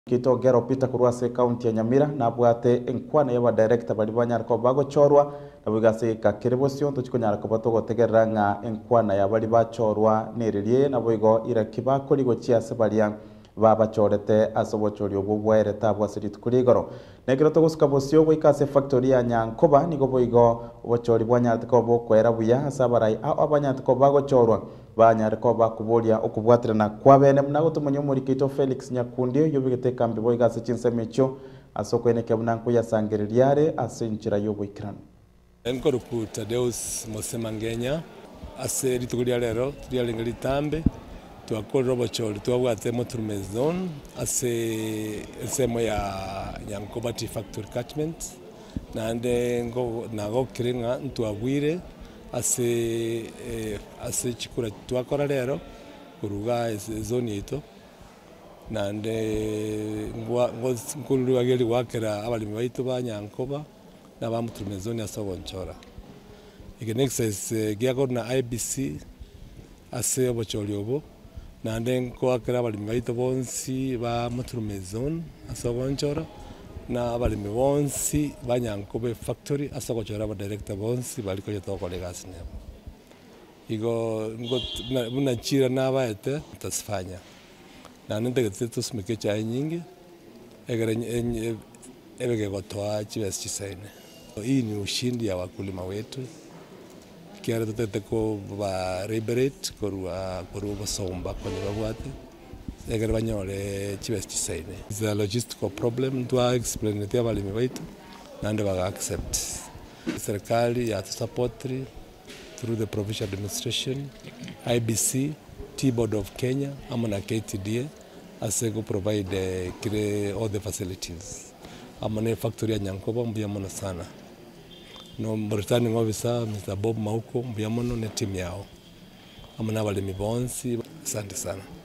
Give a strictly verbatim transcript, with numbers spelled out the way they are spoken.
Kito gero pita kurwase county ya Nyamira na bwate enkwana yaba director bali banyarko bago chorwa na bugase ka kerebosyo to chikonya ko batogo tegeranga enkwana ya bali bachorwa neririe na boigo ira kiba koli go chiase baliya baba chorete asobochori obubwere tabwa sirit kuligoro negero to guska bosyo go ikase factory ya Nyankoba nigo boigo obochori bwanyarko bo kwera buya asabarai abanyarko bago chorwa banyarko bakubolia okubwatirana kwa bene mnago tumanyomuri kito Felix Nyakundi yobigete kambi boiga se chinsemecho asoko eneke bunanko ya sangeririare asenchira yoboikran enko rukuta Deus Mosemangenya ase litugulia lero tulialenga litambe tuakoro bochori tuabwate moturume zone ase semo ya Nyankoba Tea Factory catchment nande ngo nago kiringa ntuabwire ase eh, ase chikura twakora lero kuruga zone yito nande ngwa ngulu ageli wakera abalimi baitu ba Nyankoba na bamuturume zone asobonchora igenexes giago na I B C ase obochori obo nande ngo akera abalimi baitu bonsi ba muturume zone asobonchora na abalimi bonsi ba Nyankoba factory asogochora ba director bonsi baliko yetoko legas ne igo ngo muna chira na baete tasfanya na nende geteto smekecha nyingi egere ebege gotoa chives chisaine. Hii ni ushindi ya wakulima wetu kiara tutete ko ba liberate korwa korwa somba kwenye babwate egere banyore chives chisaine. It's a logistical problem to explain it abalimi baitu nande baga accept serikali ya support through the provincial administration I B C Tea Board of Kenya amana K T D A asego provide uh, kire all the facilities amana factory ya Nyankoba mbiyamona sana no returning officer Mister Bob Mauko mbiyamona ne team yao amana balimi bonsi asante sana.